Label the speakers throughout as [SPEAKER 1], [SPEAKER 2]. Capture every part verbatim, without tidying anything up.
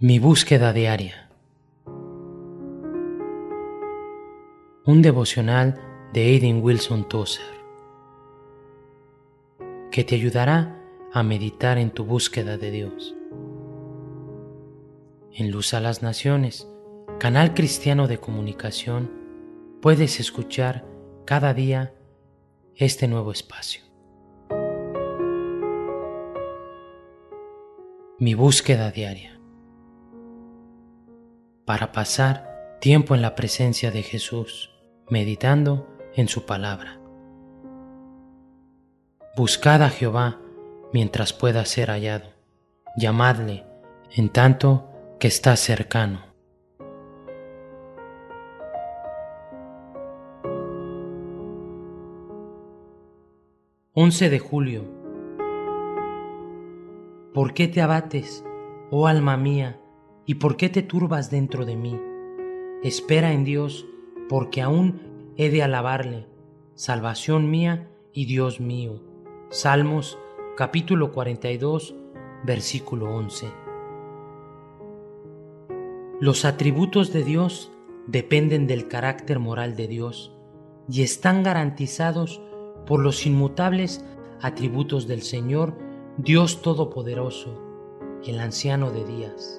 [SPEAKER 1] Mi búsqueda diaria. Un devocional de Aidan Wilson Tozer que te ayudará a meditar en tu búsqueda de Dios. En Luz a las Naciones, canal cristiano de comunicación, puedes escuchar cada día este nuevo espacio. Mi búsqueda diaria. Para pasar tiempo en la presencia de Jesús, meditando en su palabra. Buscad a Jehová mientras pueda ser hallado, llamadle en tanto que está cercano. once de julio. ¿Por qué te abates, oh alma mía, y por qué te turbas dentro de mí? Espera en Dios, porque aún he de alabarle, salvación mía y Dios mío. Salmos capítulo cuarenta y dos, versículo once. Los atributos de Dios dependen del carácter moral de Dios y están garantizados por los inmutables atributos del Señor Dios Todopoderoso, el Anciano de Días.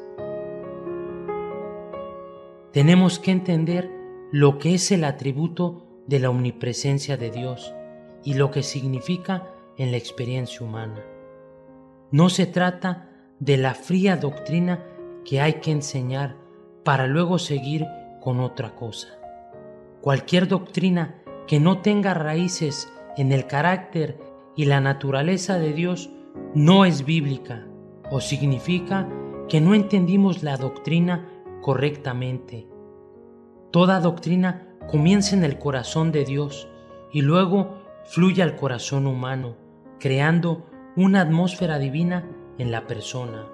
[SPEAKER 1] Tenemos que entender lo que es el atributo de la omnipresencia de Dios y lo que significa en la experiencia humana. No se trata de la fría doctrina que hay que enseñar para luego seguir con otra cosa. Cualquier doctrina que no tenga raíces en el carácter y la naturaleza de Dios no es bíblica, o significa que no entendimos la doctrina correctamente. Toda doctrina comienza en el corazón de Dios y luego fluye al corazón humano, creando una atmósfera divina en la persona.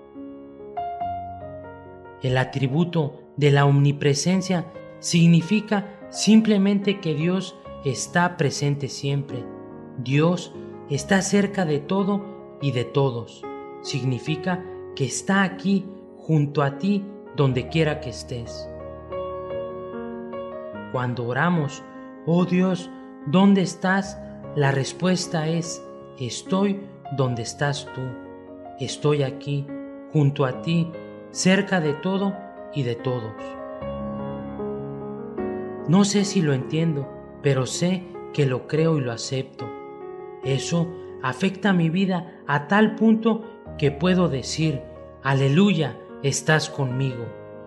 [SPEAKER 1] El atributo de la omnipresencia significa simplemente que Dios está presente siempre. Dios está cerca de todo y de todos. Significa que está aquí junto a ti donde quiera que estés. Cuando oramos, oh Dios, ¿dónde estás? La respuesta es, estoy donde estás tú. Estoy aquí, junto a ti, cerca de todo y de todos. No sé si lo entiendo, pero sé que lo creo y lo acepto. Eso afecta mi vida a tal punto que puedo decir, aleluya, estás conmigo.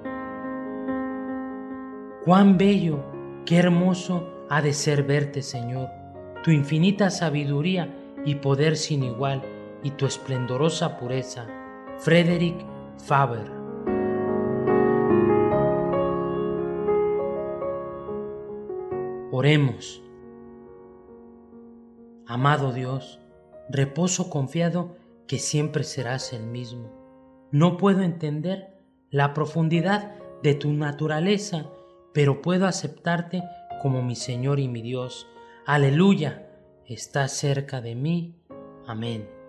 [SPEAKER 1] Cuán bello, qué hermoso ha de ser verte, Señor, tu infinita sabiduría y poder sin igual y tu esplendorosa pureza. Frederick Faber. Oremos. Amado Dios, reposo confiado que siempre serás el mismo. No puedo entender la profundidad de tu naturaleza, pero puedo aceptarte como mi Señor y mi Dios. Aleluya, estás cerca de mí. Amén.